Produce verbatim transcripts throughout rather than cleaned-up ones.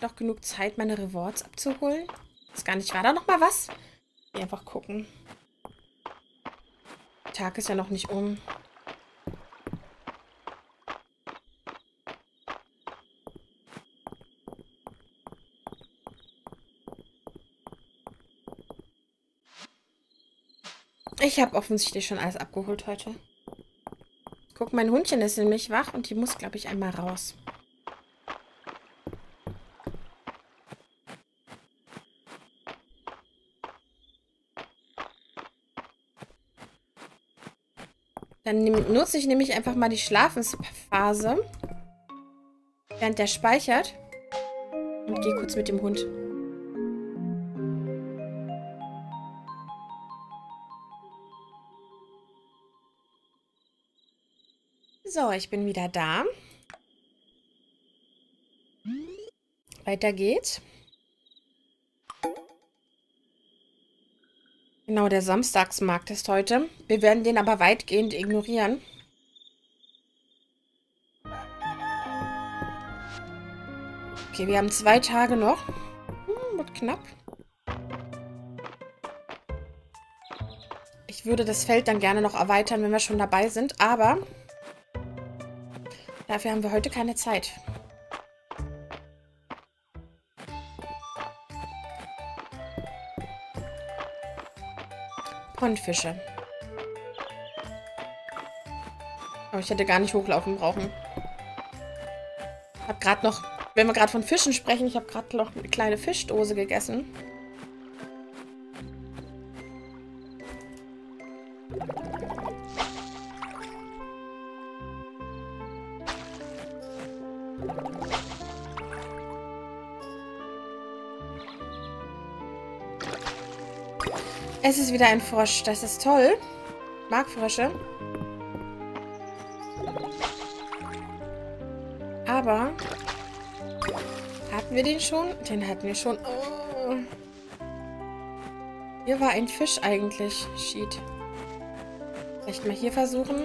ich noch genug Zeit, meine Rewards abzuholen? Ist gar nicht. War da noch mal was? Einfach gucken. Der Tag ist ja noch nicht um. Ich habe offensichtlich schon alles abgeholt heute. Guck, mein Hundchen ist nämlich wach und die muss, glaube ich, einmal raus. Dann nutze ich nämlich einfach mal die Schlafensphase, während der speichert, und gehe kurz mit dem Hund. So, ich bin wieder da. Weiter geht's. Genau, der Samstagsmarkt ist heute. Wir werden den aber weitgehend ignorieren. Okay, wir haben zwei Tage noch. Hm, wird knapp. Ich würde das Feld dann gerne noch erweitern, wenn wir schon dabei sind, aber dafür haben wir heute keine Zeit. Pondfische. Oh, ich hätte gar nicht hochlaufen brauchen. Ich habe gerade noch, wenn wir gerade von Fischen sprechen, ich habe gerade noch eine kleine Fischdose gegessen. Es ist wieder ein Frosch. Das ist toll. Ich mag Frösche. Aber hatten wir den schon? Den hatten wir schon. Oh. Hier war ein Fisch eigentlich. Shit. Vielleicht mal hier versuchen.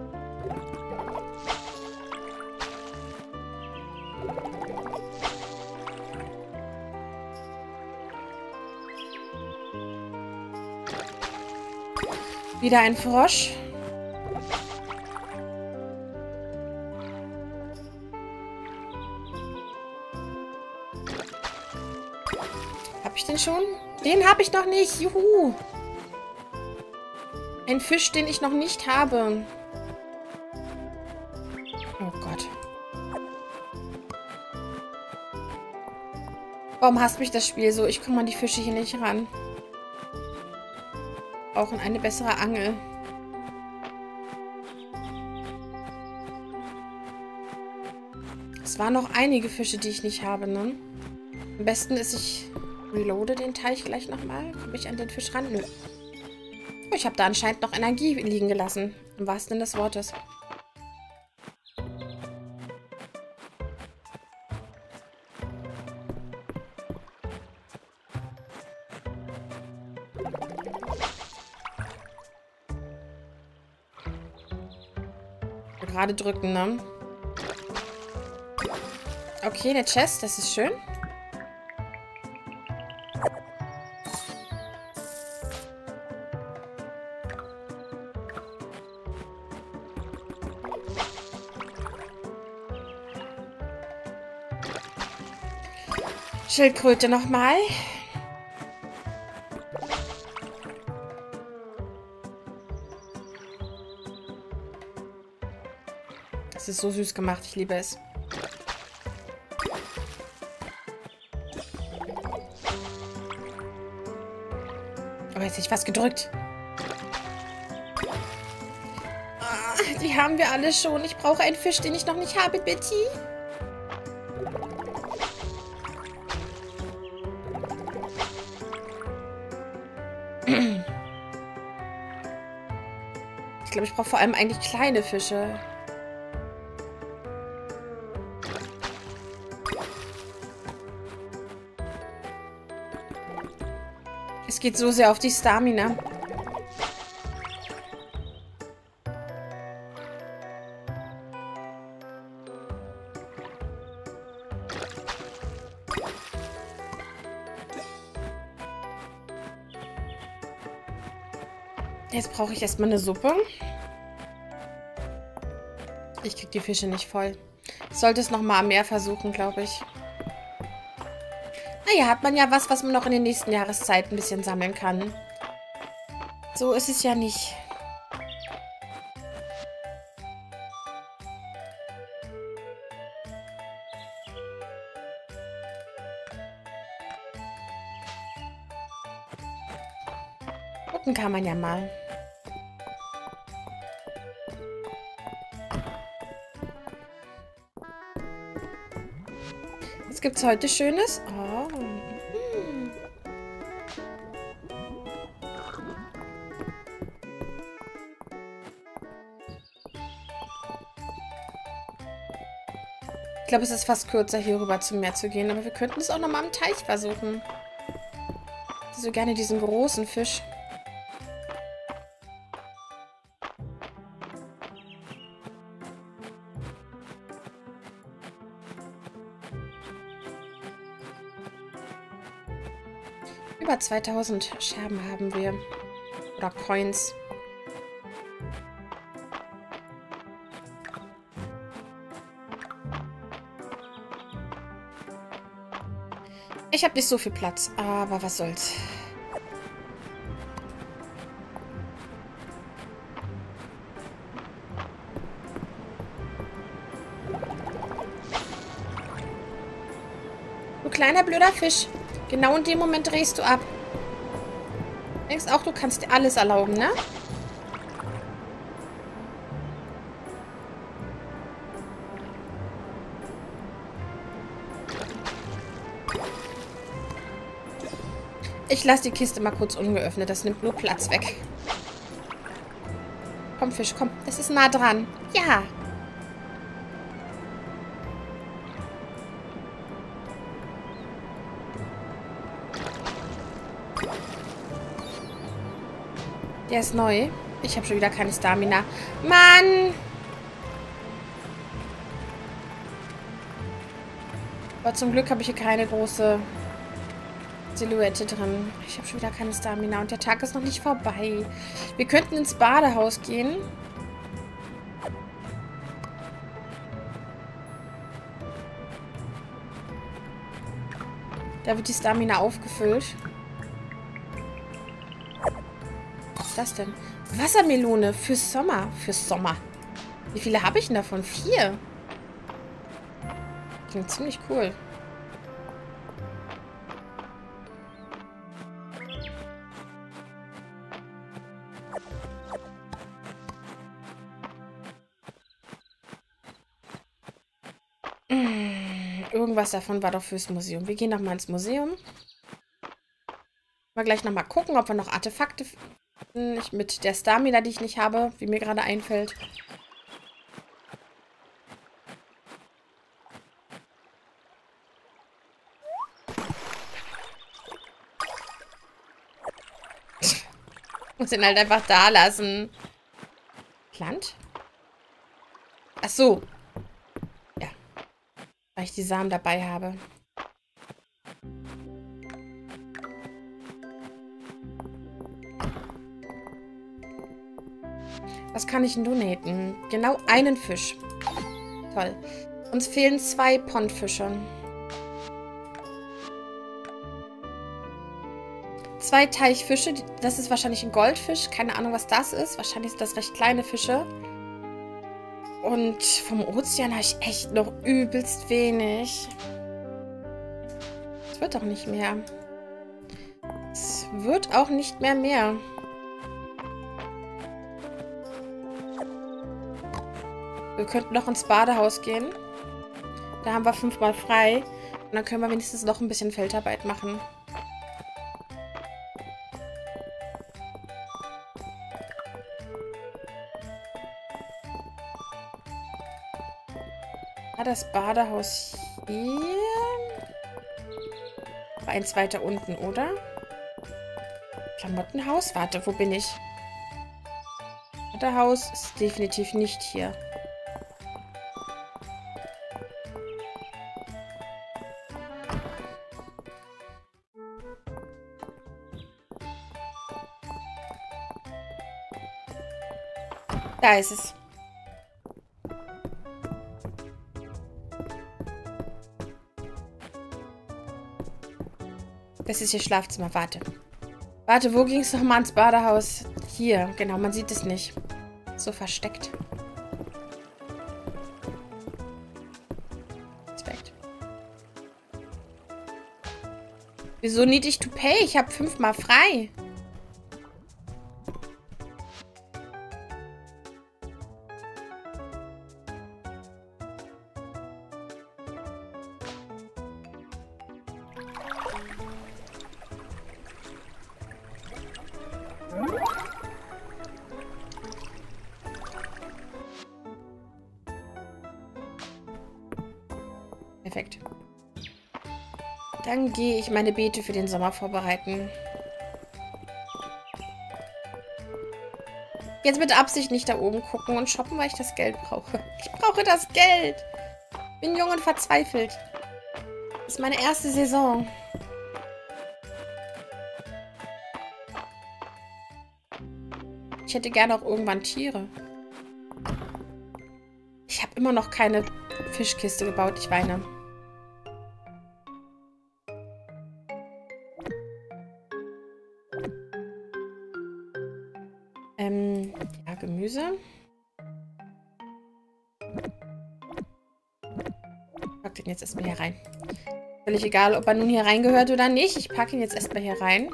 Wieder ein Frosch. Hab ich den schon? Den habe ich noch nicht. Juhu. Ein Fisch, den ich noch nicht habe. Oh Gott. Warum hasst mich das Spiel so? Ich komme an die Fische hier nicht ran. Auch in eine bessere Angel. Es waren noch einige Fische, die ich nicht habe, ne? Am besten ist, ich reloade den Teich gleich nochmal. Komme ich an den Fisch ran? Nö. Oh, ich habe da anscheinend noch Energie liegen gelassen. Im wahrsten Sinne des Wortes. Gerade drücken, ne? Okay, der Chest, das ist schön. Schildkröte nochmal. Das ist so süß gemacht, ich liebe es. Oh, jetzt hätte ich was gedrückt. Ah, die haben wir alle schon. Ich brauche einen Fisch, den ich noch nicht habe, Betty. Ich glaube, ich brauche vor allem eigentlich kleine Fische. Es geht so sehr auf die Stamina. Jetzt brauche ich erstmal eine Suppe. Ich krieg die Fische nicht voll. Ich sollte es nochmal am Meer versuchen, glaube ich. Naja, hat man ja was, was man noch in den nächsten Jahreszeiten ein bisschen sammeln kann. So ist es ja nicht. Gucken kann man ja mal. Was gibt's heute Schönes? Oh. Hm. Ich glaube, es ist fast kürzer, hier rüber zum Meer zu gehen. Aber wir könnten es auch nochmal am Teich versuchen. Ich so gerne diesen großen Fisch. Über zweitausend Scherben haben wir. Oder Coins. Ich habe nicht so viel Platz, aber was soll's. Du kleiner blöder Fisch. Genau in dem Moment drehst du ab. Denkst auch, du kannst dir alles erlauben, ne? Ich lasse die Kiste mal kurz ungeöffnet. Das nimmt nur Platz weg. Komm, Fisch, komm. Das ist nah dran. Ja. Der ist neu. Ich habe schon wieder keine Stamina. Mann! Aber zum Glück habe ich hier keine große Silhouette drin. Ich habe schon wieder keine Stamina und der Tag ist noch nicht vorbei. Wir könnten ins Badehaus gehen. Da wird die Stamina aufgefüllt. Was ist das denn? Wassermelone fürs Sommer. Fürs Sommer. Wie viele habe ich denn davon? Vier. Klingt ziemlich cool. Irgendwas davon war doch fürs Museum. Wir gehen noch mal ins Museum. Mal gleich noch mal gucken, ob wir noch Artefakte finden. Ich, mit der Stamina, die ich nicht habe, wie mir gerade einfällt. Muss ihn halt einfach da lassen. Plant? Ach so. Ja. Weil ich die Samen dabei habe. Was kann ich denn donaten? Genau einen Fisch. Toll. Uns fehlen zwei Pondfische. Zwei Teichfische. Das ist wahrscheinlich ein Goldfisch. Keine Ahnung, was das ist. Wahrscheinlich sind das recht kleine Fische. Und vom Ozean habe ich echt noch übelst wenig. Es wird doch nicht mehr. Es wird auch nicht mehr mehr. Wir könnten noch ins Badehaus gehen. Da haben wir fünfmal frei. Und dann können wir wenigstens noch ein bisschen Feldarbeit machen. War das Badehaus hier? War eins weiter unten, oder? Klamottenhaus? Warte, wo bin ich? Badehaus ist definitiv nicht hier. Da ist es. Das ist ihr Schlafzimmer. Warte. Warte, wo ging es nochmal ans Badehaus? Hier, genau, man sieht es nicht. So versteckt. Respekt. Wieso need ich to pay? Ich habe fünfmal frei. Perfekt. Dann gehe ich meine Beete für den Sommer vorbereiten. Jetzt mit Absicht nicht da oben gucken und shoppen, weil ich das Geld brauche. Ich brauche das Geld. Bin jung und verzweifelt. Das ist meine erste Saison. Ich hätte gerne auch irgendwann Tiere. Ich habe immer noch keine Fischkiste gebaut. Ich weine. Ähm, ja, Gemüse. Ich pack den jetzt erstmal hier rein. Völlig egal, ob er nun hier reingehört oder nicht. Ich packe ihn jetzt erstmal hier rein.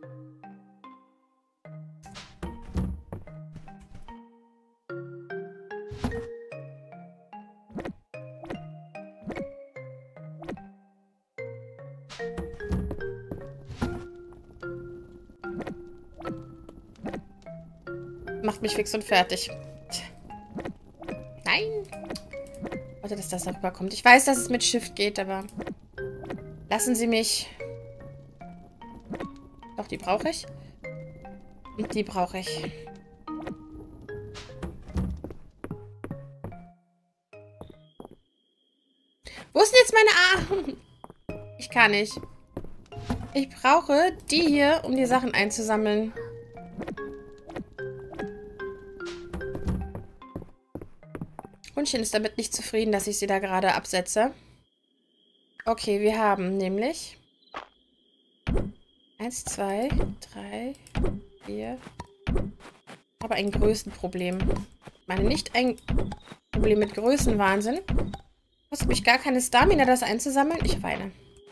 Macht mich fix und fertig. Nein. Warte, dass das darüber kommt. Ich weiß, dass es mit Shift geht, aber lassen Sie mich. Doch, die brauche ich. Und die brauche ich. Wo ist denn jetzt meine A? Ich kann nicht. Ich brauche die hier, um die Sachen einzusammeln. Hundchen ist damit nicht zufrieden, dass ich sie da gerade absetze. Okay, wir haben nämlich eins, zwei, drei, vier. Aber ein Größenproblem. Ich meine, nicht ein Problem mit Größenwahnsinn. Kostet mich gar keine Stamina, das einzusammeln. Ich weine.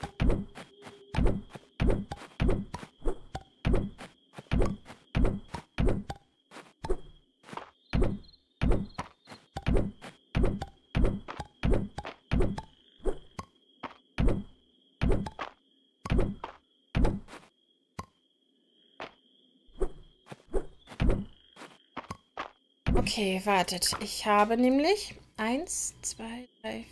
Okay, wartet. Ich habe nämlich eins, zwei, drei,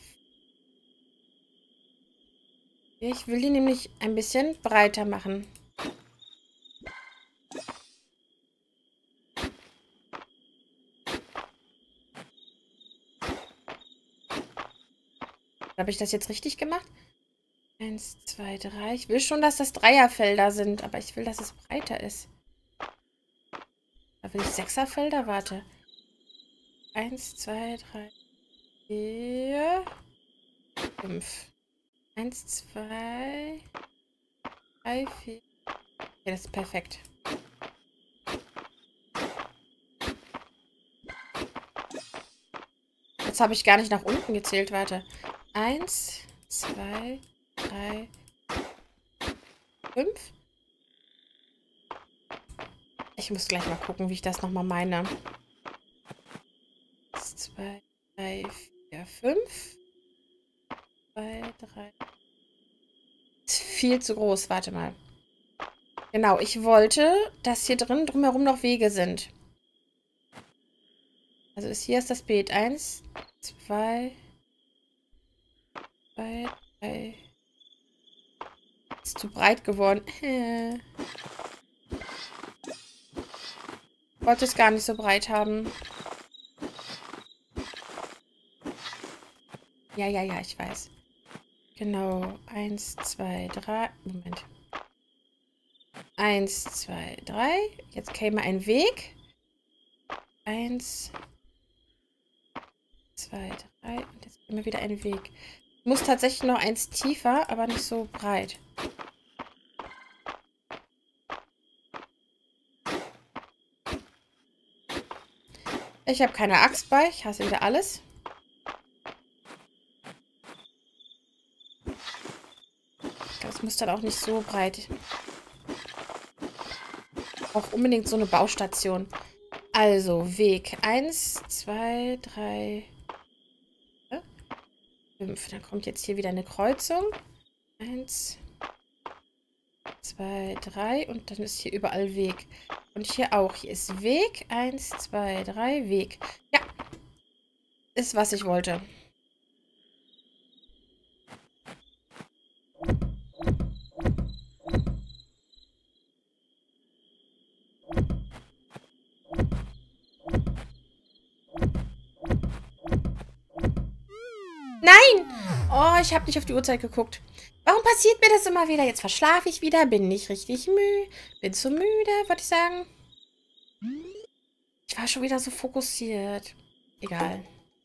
vier. Ich will die nämlich ein bisschen breiter machen. Habe ich das jetzt richtig gemacht? Eins, zwei, drei. Ich will schon, dass das Dreierfelder sind, aber ich will, dass es breiter ist. Da will ich Sechserfelder? Warte. Eins, zwei, drei, vier, fünf. Eins, zwei, drei, vier. Okay, das ist perfekt. Jetzt habe ich gar nicht nach unten gezählt. Warte. Eins, zwei, drei, fünf. Ich muss gleich mal gucken, wie ich das nochmal meine. zwei, drei, vier, fünf. zwei, drei. Ist viel zu groß. Warte mal. Genau, ich wollte, dass hier drin drumherum noch Wege sind. Also ist, hier ist das Beet. Eins, zwei, zwei, drei. Ist zu breit geworden. Ich wollte es gar nicht so breit haben. Ja, ja, ja, ich weiß. Genau. Eins, zwei, drei. Moment. Eins, zwei, drei. Jetzt käme ein Weg. Eins, zwei, drei. Und jetzt immer wieder einen Weg. Muss tatsächlich noch eins tiefer, aber nicht so breit. Ich habe keine Axt bei. Ich hasse wieder alles. Das muss dann auch nicht so breit. Auch unbedingt so eine Baustation. Also, Weg eins, zwei, drei, fünf. Dann kommt jetzt hier wieder eine Kreuzung. eins, zwei, drei. Und dann ist hier überall Weg. Und hier auch. Hier ist Weg. eins, zwei, drei, Weg. Ja. Ist, was ich wollte. Nein! Oh, ich habe nicht auf die Uhrzeit geguckt. Warum passiert mir das immer wieder? Jetzt verschlafe ich wieder, bin nicht richtig müde. Bin zu müde, würde ich sagen. Ich war schon wieder so fokussiert. Egal.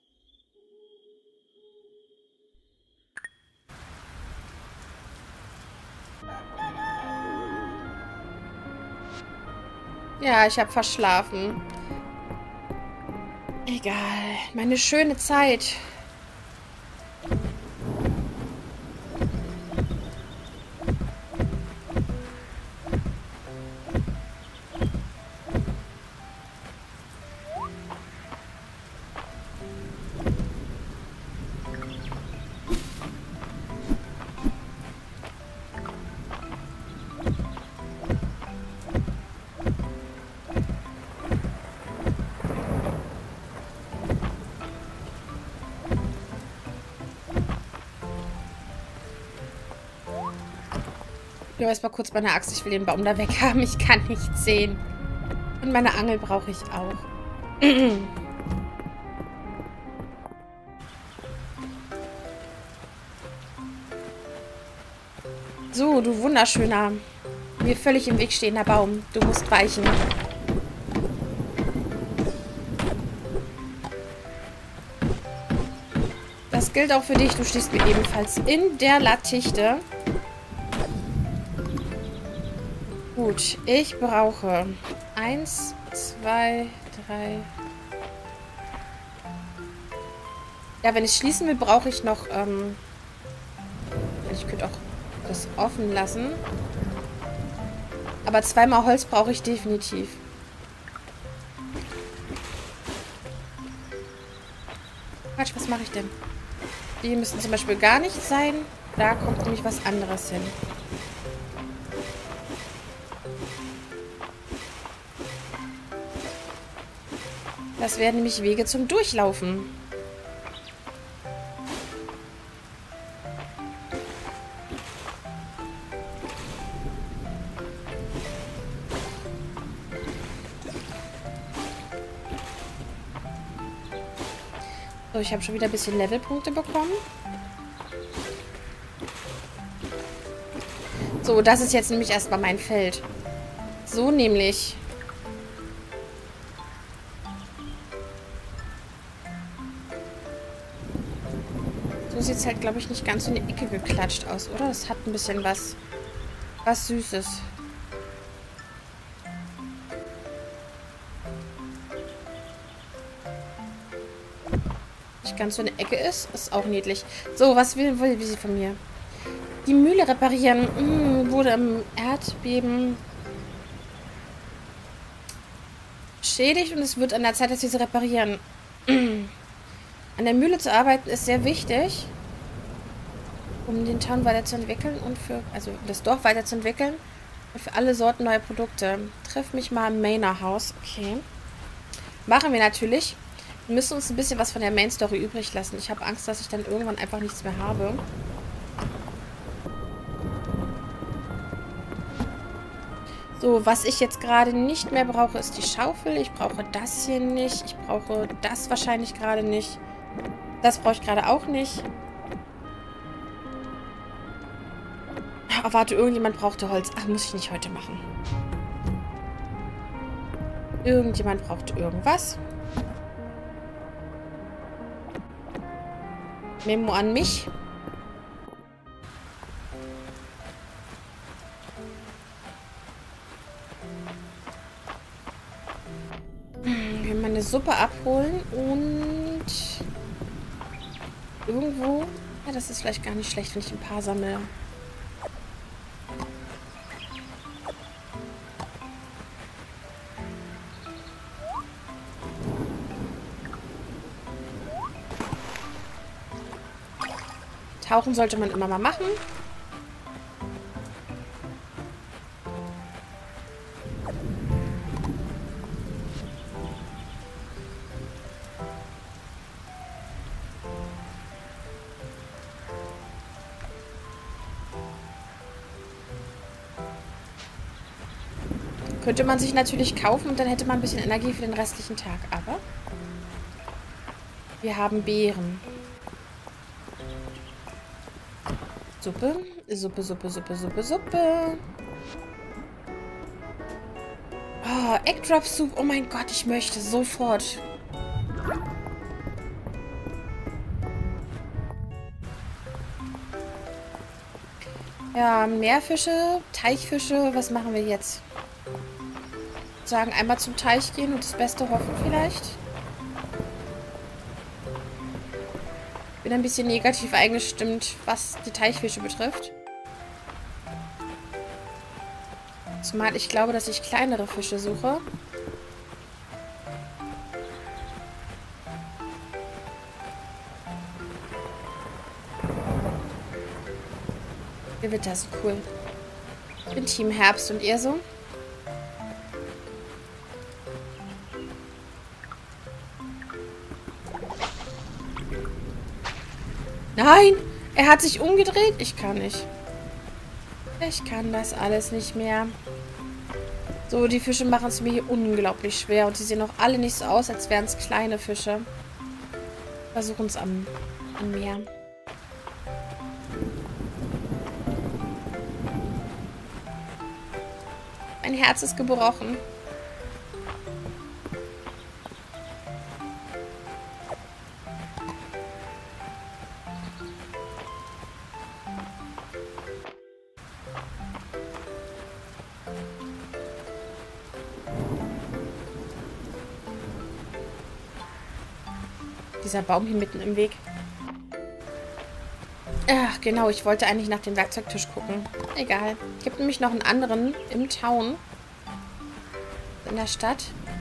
Ja, ich habe verschlafen. Egal. Meine schöne Zeit. Ich will erstmal kurz meine Axt. Ich will den Baum da weg haben. Ich kann nichts sehen. Und meine Angel brauche ich auch. So, du wunderschöner, mir völlig im Weg stehender Baum. Du musst weichen. Das gilt auch für dich. Du stehst mir ebenfalls in der Lattichte. Gut, ich brauche eins, zwei, drei. Ja, wenn ich schließen will, brauche ich noch, ähm, ich könnte auch das offen lassen. Aber zweimal Holz brauche ich definitiv. Quatsch, was mache ich denn? Die müssen zum Beispiel gar nicht sein. Da kommt nämlich was anderes hin. Das wären nämlich Wege zum Durchlaufen. So, ich habe schon wieder ein bisschen Levelpunkte bekommen. So, das ist jetzt nämlich erstmal mein Feld. So nämlich. So sieht es halt, glaube ich, nicht ganz so in die Ecke geklatscht aus, oder? Es hat ein bisschen was, was Süßes. Nicht ganz so eine Ecke ist, ist auch niedlich. So, was will, will sie von mir? Die Mühle reparieren. Hm, wurde im Erdbeben beschädigt und es wird an der Zeit, dass wir sie reparieren. An der Mühle zu arbeiten ist sehr wichtig, um den Town weiterzuentwickeln und für, also das Dorf weiterzuentwickeln und für alle Sorten neue Produkte. Triff mich mal im Manor House. Okay. Machen wir natürlich. Wir müssen uns ein bisschen was von der Main Story übrig lassen. Ich habe Angst, dass ich dann irgendwann einfach nichts mehr habe. So, was ich jetzt gerade nicht mehr brauche, ist die Schaufel. Ich brauche das hier nicht. Ich brauche das wahrscheinlich gerade nicht. Das brauche ich gerade auch nicht. Oh, warte, irgendjemand brauchte Holz. Ach, muss ich nicht heute machen. Irgendjemand braucht irgendwas. Memo an mich. Wir mal eine Suppe abholen und irgendwo... Ja, das ist vielleicht gar nicht schlecht, wenn ich ein paar sammle. Tauchen sollte man immer mal machen. Könnte man sich natürlich kaufen und dann hätte man ein bisschen Energie für den restlichen Tag. Aber wir haben Beeren. Suppe, Suppe, Suppe, Suppe, Suppe, Suppe. Oh, Egg Drop Soup. Oh mein Gott, ich möchte sofort. Ja, Meerfische, Teichfische. Was machen wir jetzt? Sagen, einmal zum Teich gehen und das Beste hoffen vielleicht. Bin ein bisschen negativ eingestimmt, was die Teichfische betrifft. Zumal ich glaube, dass ich kleinere Fische suche. Gewitter ist cool. Ich bin Team Herbst und ihr so? Nein! Er hat sich umgedreht. Ich kann nicht. Ich kann das alles nicht mehr. So, die Fische machen es mir hier unglaublich schwer. Und die sehen auch alle nicht so aus, als wären es kleine Fische. Versuchen es am, am Meer. Mein Herz ist gebrochen. Dieser Baum hier mitten im Weg. Ach, genau. Ich wollte eigentlich nach dem Werkzeugtisch gucken. Egal. Es gibt nämlich noch einen anderen im Town. In der Stadt.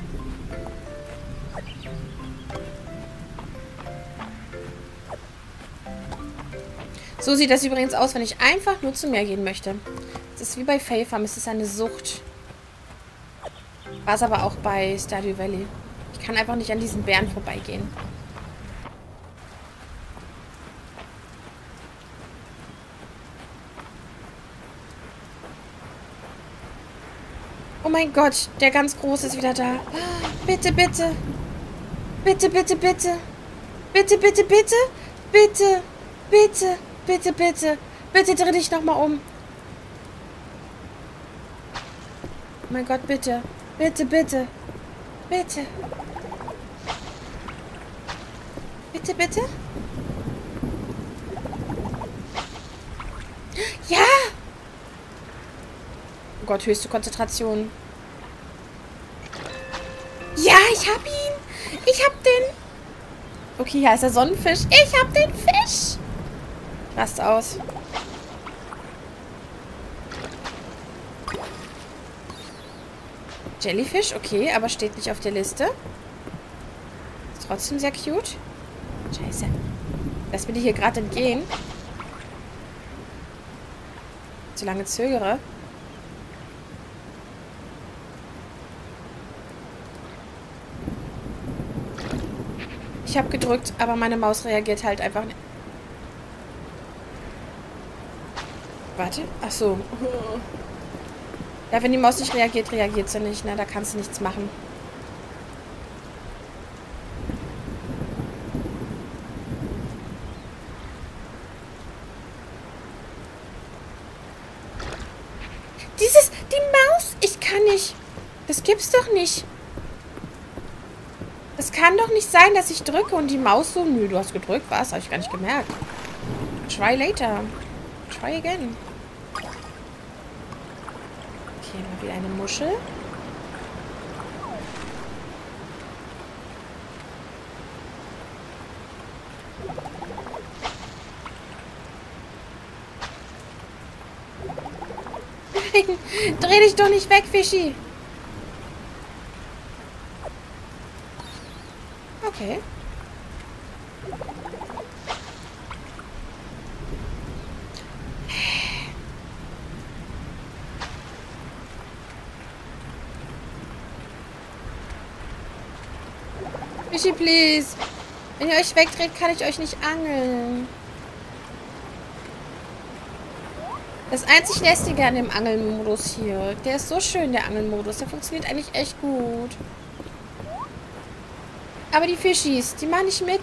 So sieht das übrigens aus, wenn ich einfach nur zum Meer gehen möchte. Es ist wie bei Fae Farm. Es ist eine Sucht. War es aber auch bei Stardew Valley. Ich kann einfach nicht an diesen Bären vorbeigehen. Oh mein Gott, der ganz Große ist wieder da. Bitte, bitte. Bitte, bitte, bitte. Bitte, bitte, bitte. Bitte, bitte, bitte, bitte. Bitte dreh dich nochmal um. Oh mein Gott, bitte. Bitte, bitte. Bitte. Bitte, bitte. Ja! Oh Gott, höchste Konzentration. Ja, ich hab ihn. Ich hab den. Okay, hier ist der Sonnenfisch. Ich hab den Fisch. Rast aus. Jellyfish, okay, aber steht nicht auf der Liste. Ist trotzdem sehr cute. Scheiße. Lass mir die hier gerade entgehen. Zu lange zögere. Ich habe gedrückt, aber meine Maus reagiert halt einfach nicht. Warte. Ach so. Ja, wenn die Maus nicht reagiert, reagiert sie nicht. Ne? Da kannst du nichts machen. Dieses... Die Maus! Ich kann nicht. Das gibt's doch nicht. Das kann kann doch nicht sein, dass ich drücke und die Maus so... Nö, du hast gedrückt. Was? Habe ich gar nicht gemerkt. Try later. Try again. Okay, mal wieder eine Muschel. Nein, dreh dich doch nicht weg, Fischi. Okay. Fischi, please. Wenn ihr euch wegdreht, kann ich euch nicht angeln. Das einzig Lästige an dem Angelmodus hier. Der ist so schön, der Angelmodus. Der funktioniert eigentlich echt gut. Aber die Fischis, die machen nicht mit.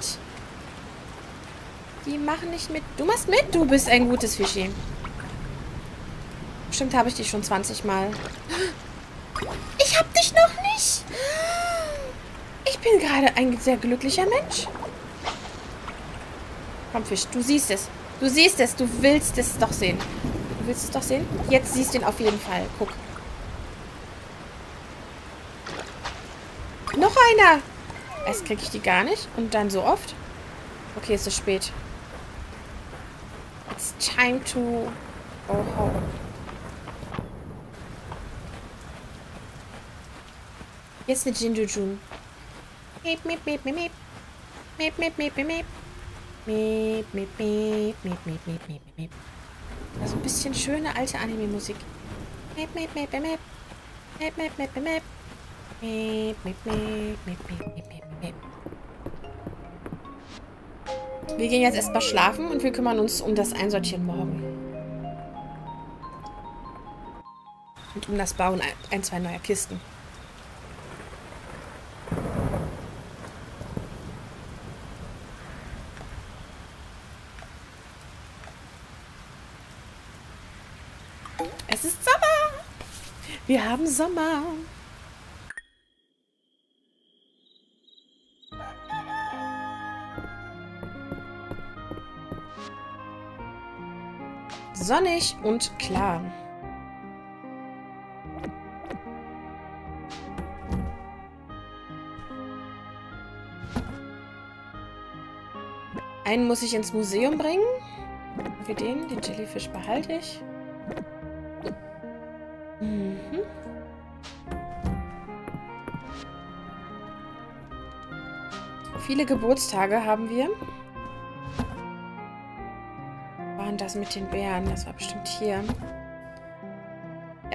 Die machen nicht mit. Du machst mit, du bist ein gutes Fischi. Bestimmt habe ich dich schon zwanzig Mal. Ich hab dich noch nicht. Ich bin gerade ein sehr glücklicher Mensch. Komm, Fisch, du siehst es. Du siehst es, du willst es doch sehen. Du willst es doch sehen? Jetzt siehst du ihn auf jeden Fall. Guck. Noch einer. Erst kriege ich die gar nicht. Und dann so oft. Okay, es ist spät. It's time to go home. Jetzt eine Jinjujun. Miep, miep, miep, miep, miep. Miep, miep, miep, miep, miep. Miep, miep, miep, miep, miep, miep, miep, miep. Also ein bisschen schöne alte Anime-Musik. Miep, miep, miep, miep. Miep, miep, miep, miep. Miep, miep, miep, miep, miep, miep, miep, miep. Wir gehen jetzt erstmal schlafen und wir kümmern uns um das Einsortieren morgen. Und um das Bauen ein, zwei neuer Kisten. Es ist Sommer! Wir haben Sommer! Sonnig und klar. Einen muss ich ins Museum bringen. Wie den? Den Jellyfish behalte ich. Mhm. Viele Geburtstage haben wir. Waren das mit den Bären? Das war bestimmt hier. Ja.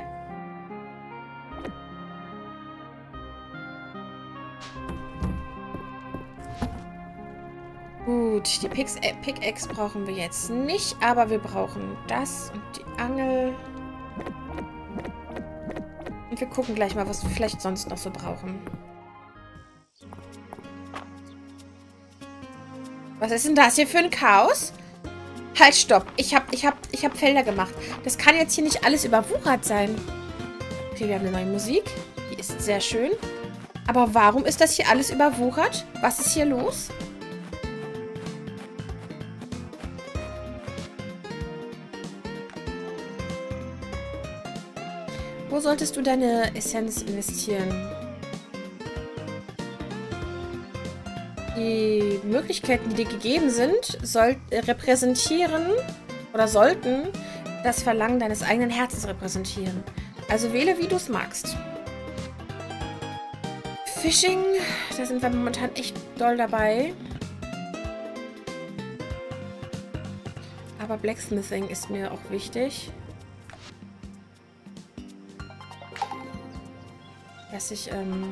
Gut, die Pickaxe brauchen wir jetzt nicht, aber wir brauchen das und die Angel. Und wir gucken gleich mal, was wir vielleicht sonst noch so brauchen. Was ist denn das hier für ein Chaos? Halt, stopp. Ich hab, ich hab, ich hab Felder gemacht. Das kann jetzt hier nicht alles überwuchert sein. Okay, wir haben eine neue Musik. Die ist sehr schön. Aber warum ist das hier alles überwuchert? Was ist hier los? Wo solltest du deine Essenz investieren? Die Möglichkeiten, die dir gegeben sind, soll, äh, repräsentieren oder sollten das Verlangen deines eigenen Herzens repräsentieren. Also wähle, wie du es magst. Fishing, da sind wir momentan echt doll dabei. Aber Blacksmithing ist mir auch wichtig. Dass ich, ähm...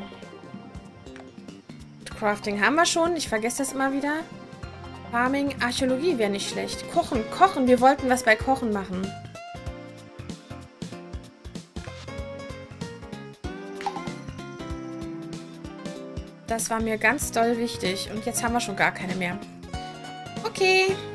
Crafting haben wir schon. Ich vergesse das immer wieder. Farming, Archäologie wäre nicht schlecht. Kochen, Kochen. Wir wollten was bei Kochen machen. Das war mir ganz doll wichtig. Und jetzt haben wir schon gar keine mehr. Okay.